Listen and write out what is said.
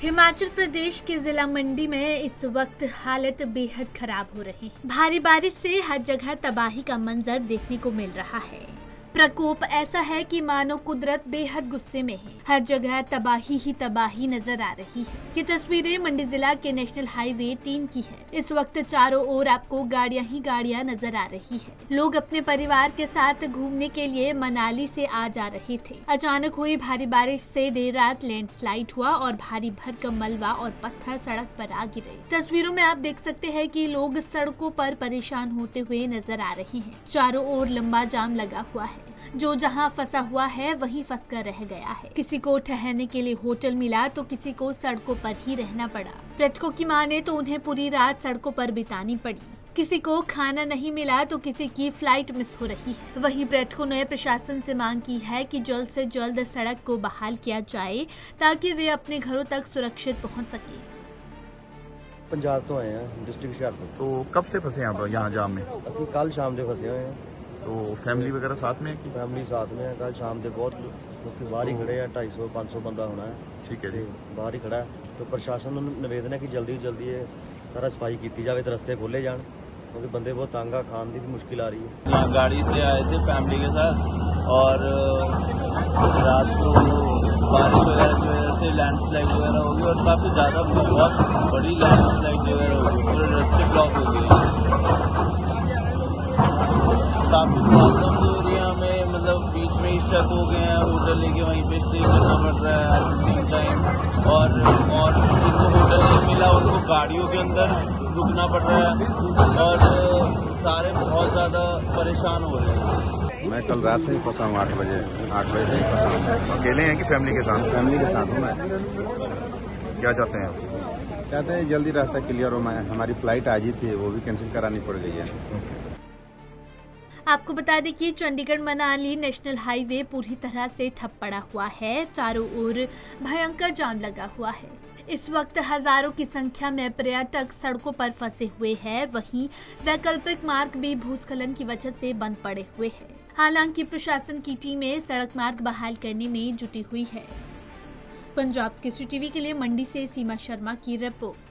हिमाचल प्रदेश के जिला मंडी में इस वक्त हालत बेहद खराब हो रही है। भारी बारिश से हर जगह तबाही का मंजर देखने को मिल रहा है। प्रकोप ऐसा है कि मानो कुदरत बेहद गुस्से में है। हर जगह तबाही ही तबाही नजर आ रही है। ये तस्वीरें मंडी जिला के नेशनल हाईवे 3 की है। इस वक्त चारों ओर आपको गाड़ियां ही गाड़ियां नजर आ रही है। लोग अपने परिवार के साथ घूमने के लिए मनाली से आ जा रहे थे। अचानक हुई भारी बारिश से देर रात लैंडस्लाइड हुआ और भारी भरकम मलबा और पत्थर सड़क पर आ गिरे। तस्वीरों में आप देख सकते हैं कि लोग सड़कों पर परेशान होते हुए नजर आ रहे हैं। चारों ओर लंबा जाम लगा हुआ है। जो जहां फंसा हुआ है वहीं फंस कर रह गया है। किसी को ठहरने के लिए होटल मिला तो किसी को सड़कों पर ही रहना पड़ा। पर्यटकों की माने तो उन्हें पूरी रात सड़कों पर बितानी पड़ी। किसी को खाना नहीं मिला तो किसी की फ्लाइट मिस हो रही है। वहीं पर्यटकों ने प्रशासन से मांग की है कि जल्द से जल्द सड़क को बहाल किया जाए ताकि वे अपने घरों तक सुरक्षित पहुँच सके। पंजाब तो आए हैं, डिस्ट्रिक्ट हुशियारपुर। तो कब से फंसे आप यहाँ जाम में? ਅਸੀਂ ਕੱਲ ਸ਼ਾਮ ਦੇ फंसे हुए हैं। तो फैमिली वगैरह साथ में है कि? फैमिली साथ में है। कल शाम के बहुत लोग बाहर ही खड़े हैं। 250-500 बंदा होना है। ठीक है जी। बाहर ही खड़ा है। तो प्रशासन ਨੂੰ निवेदन है कि जल्दी जल्दी ये सारा सफाई की जाए तो रस्ते खोले जान, क्योंकि बंदे बहुत तंग आ, खान की भी मुश्किल आ रही है। यहाँ गाड़ी से आए थे फैमिली के साथ और रात को बारिश वगैरह की वजह से लैंडस्लाइड वगैरह हो गई और काफ़ी ज़्यादा बहुत बड़ी लैंडस्लाइड वगैरह हो गई। पूरे रास्ते ब्लॉक हो गए। काफ़ी प्रॉब्लम हो रही है हमें, मतलब बीच में ही स्टक हो गए हैं। होटल लेके वहीं पे स्टे करना पड़ रहा है एट द सेम टाइम और जिनको होटल नहीं मिला उनको गाड़ियों के अंदर रुकना पड़ रहा है और सारे बहुत ज़्यादा परेशान हो रहे हैं। मैं कल रात से ही फंसा हूँ 8 बजे से ही फंसा हूँ। अकेले हैं कि फैमिली के साथ? फैमिली के साथ हूँ मैं। क्या चाहते हैं आप? कहते हैं जल्दी रास्ता क्लियर हो। हमारी फ्लाइट आज ही थी, वो भी कैंसिल करानी पड़ गई है। आपको बता दें कि चंडीगढ़ मनाली नेशनल हाईवे पूरी तरह से ठप पड़ा हुआ है। चारों ओर भयंकर जाम लगा हुआ है। इस वक्त हजारों की संख्या में पर्यटक सड़कों पर फंसे हुए हैं। वहीं वैकल्पिक मार्ग भी भूस्खलन की वजह से बंद पड़े हुए हैं। हालांकि प्रशासन की टीमें सड़क मार्ग बहाल करने में जुटी हुई है। पंजाब केसरी टीवी के लिए मंडी से सीमा शर्मा की रिपोर्ट।